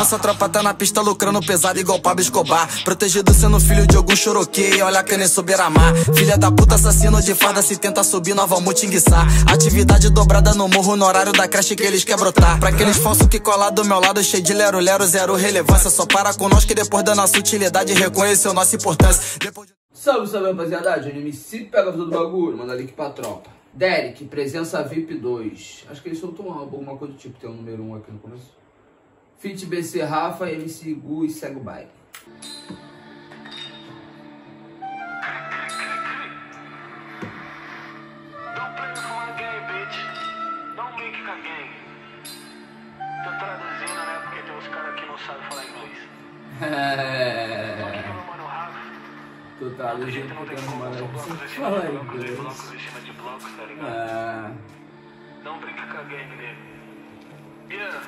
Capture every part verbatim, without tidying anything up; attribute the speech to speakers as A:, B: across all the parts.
A: Nossa tropa tá na pista lucrando pesado igual Pablo Escobar. Protegido sendo filho de algum choroquê, olha que nem Soberamar. Filha da puta, assassino de farda, se tenta subir, nós vamos te enguiçar. Atividade dobrada no morro, no horário da creche que eles quer brotar. Pra aqueles falsos que colar do meu lado, cheio de lero, lero, zero relevância. Só para com nós que depois da nossa utilidade reconheceu nossa importância. Depois de...
B: Salve, salve, rapaziada. O M C pega todo o bagulho, manda link pra tropa. Derek, presença V I P dois. Acho que ele soltou um álbum, alguma coisa do tipo, tem o um número um aqui no começo. Fit B C Rafa, M C Gu e segue o baile.
C: Tô traduzindo, né? Porque tem uns caras que não sabem falar inglês.
B: É.
C: Tô traduzindo porque não tem como falar inglês. Blocos em cima de blocos, tá ligado?
B: É.
C: Não brinca com a game dele. Yeah.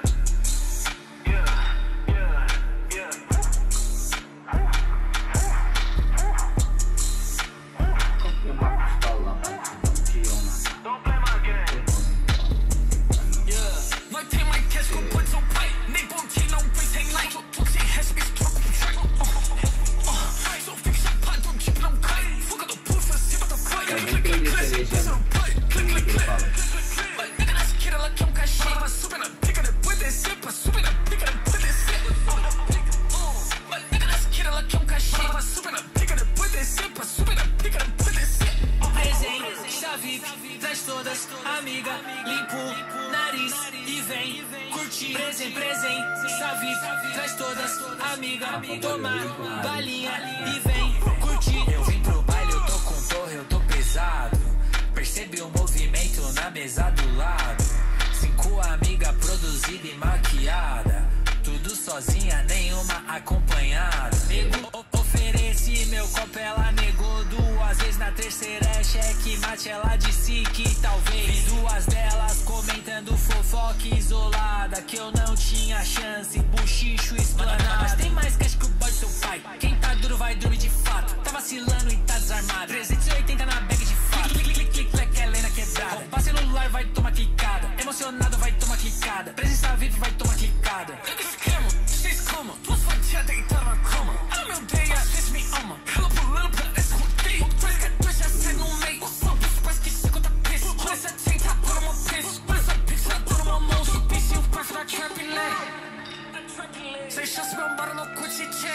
D: Todas, amiga, limpo nariz e vem curtir. Presente, presente, Savip, traz todas, amiga, tomar balinha e vem curtir. Eu vim pro baile, eu tô com torre, eu tô pesado. Percebi o movimento na mesa do lado. Cinco amigas produzida e maquiada. Tudo sozinha, nenhuma acompanhada. Nego, ofereci meu copo, ela negou duas vezes. Na terceira é cheque mate, ela disse que talvez. Vi duas delas comentando fofoca isolada, que eu não tinha chance, buchicho explanado. Mas tem mais cash que o boy do seu pai. Quem tá duro vai dormir de fato. Tá vacilando e tá desarmado. trezentos e oitenta na bag de fato. Clic, clic, clic, clic, é lenda quebrada. Roubar celular vai tomar clicada. Emocionado vai tomar clicada. Presença V I P vai tomar clicada. Esquema, vocês como? Duas fatias deitaram na cama. Ela me odeia, vocês me amam. Ela pulando pra esconder. O dois que dois já sai no meio. O som dos pais que se conta peso. Olha essa tinta por uma peso. Olha essa pizza por uma mão. O bicho faz na trap lane. Sem chance, meu bar no cutie.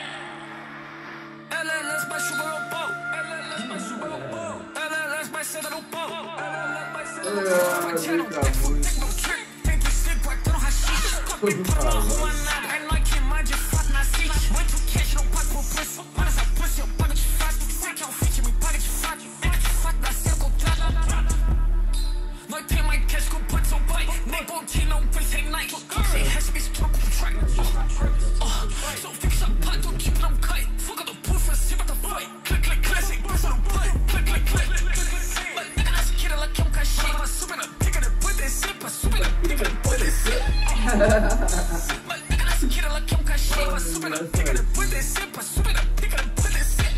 D: L L S vai chubar meu pau. L L S vai chubar meu pau. L L S vai ceder no pau. L L S vai ceder no pau. Vai tirar um tempo, tem no trick. Tem que ser guardando rachixe. Copy por uma rua nada. É nóis que mais de fato na city. Muito cash, não pago por preço. Olha essa pussy, eu pago de fato. Sei que é um fit, me paga de fato. É que de fato dá ser contrato. Nós tem mais cash que o put seu pai. Nem bom que não pensa em Nike. Sem respeito, troco o track. Só fica sapato, tipo não cai. Fuga do puff, acima da fight. Click, click, click, sem pensa no play. Click, click, click. Mas nega na esquerda, ela quer um cachê. Pra subir na pica, depois descer. Pra subir na pica, depois descer. Mas nega na esquerda, ela quer um cachê. Pra subir na pica, depois descer. Pra subir na pica, depois descer.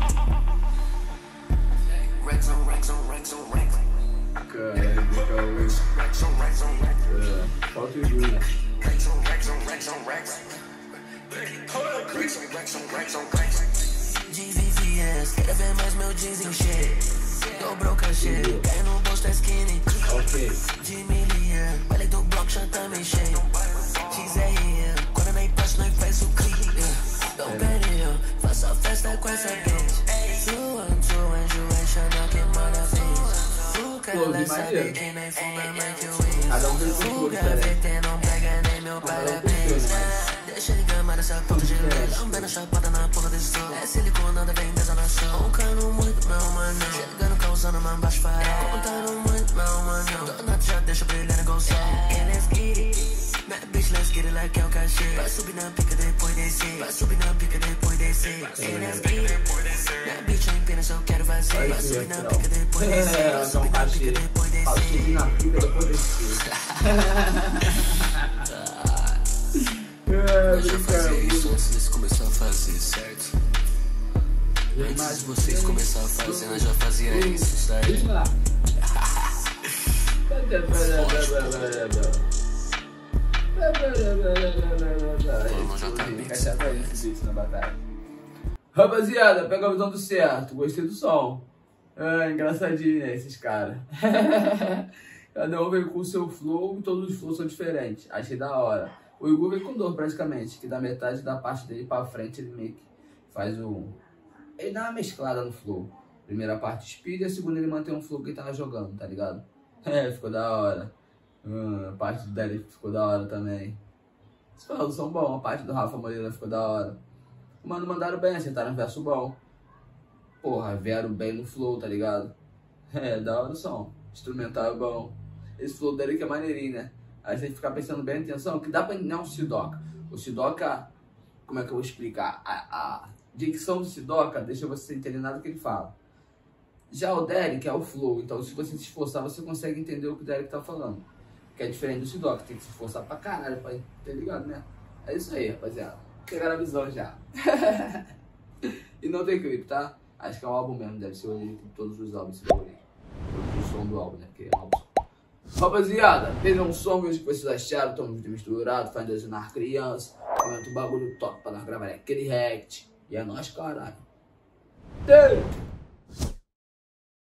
D: Rex on, Rex on, Rex on, Rex.
B: Caralho,
C: Rex on, Rex on, Rex.
B: é, falta o Júlio.
C: Rex on, Rex on, Rex on, Rex. Rex on, Rex on, Rex on, Rex.
D: G V V S, quero ver mais meu jeans encher. Dobrou o cachê, cai no bolso da skinny.
B: Ok.
D: De milha, baile do bloco já tá mexendo. X R E, quando nem passa, nós faz o clique. Dom Perignon, faço a festa com essa bitch. Zoando, zoando, enchendo que manda bitch. Nunca ela sabe que nem fuma mais que o Wiz. Fuga, V T não pega nem meu parabéns. Deixa ele gamar essa ponta de leite. Lambendo chapada na porra desse sol. É siliconada, vem desanação. Roncando muito, meu mano. Chegando, causando uma baixa farol. Contando muito, meu mano. Donato já deixa brilhando igual o sol. Yeah, let's get it. Bad bitch, let's get it like é o cachê. Vai subir na pica, depois descer. Vai subir na pica, depois descer. Yeah, let's get it. Bad bitch, eu empina, só quero fazer. Vai subir na pica, depois descer. Vai subir na pica, depois descer.
B: Vai subir na pica, depois descer.
D: Eu já fazia isso antes de começar a fazer, certo? Antes de vocês começarem a fazer, nós já fazia isso, certo?
B: na batalha. Rapaziada, pega a visão do certo. Gostei do som. Ah, engraçadinho, né, esses caras. Cada um veio com o seu flow e todos os flows são diferentes. Achei da hora. O Igor veio com dor, praticamente, que da metade da parte dele pra frente ele meio que faz o... Ele dá uma mesclada no flow. Primeira parte speed e a segunda ele mantém um flow que ele tava jogando, tá ligado? É, ficou da hora. Hum, a parte do Derek ficou da hora também. Os falos são bons, a parte do Rafa Moreira ficou da hora. Mano, mandaram bem, acertaram um verso bom. Porra, vieram bem no flow, tá ligado? É, da hora o som. Instrumental é bom. Esse flow dele que é maneirinho, né? Aí você tem que ficar prestando bem atenção, que dá pra entender um Sidoca. O Sidoca, como é que eu vou explicar? A, a dicção do Sidoca deixa você entender nada do que ele fala. Já o Derek é o flow, então se você se esforçar, você consegue entender o que o Derek tá falando. Que é diferente do Sidoca, tem que se esforçar pra caralho pra ter ligado, né? É isso aí, rapaziada. Pegaram a visão já. E não tem clipe, tá? Acho que é um álbum mesmo, deve ser o link de todos os álbuns, se for o link. O som do álbum, né? Porque é um álbum. Rapaziada, teve um som que vocês acharam, estão muito misturado, faz desenhar criança, comenta um bagulho top pra nós gravar aquele react. E é nóis, caralho. Ei!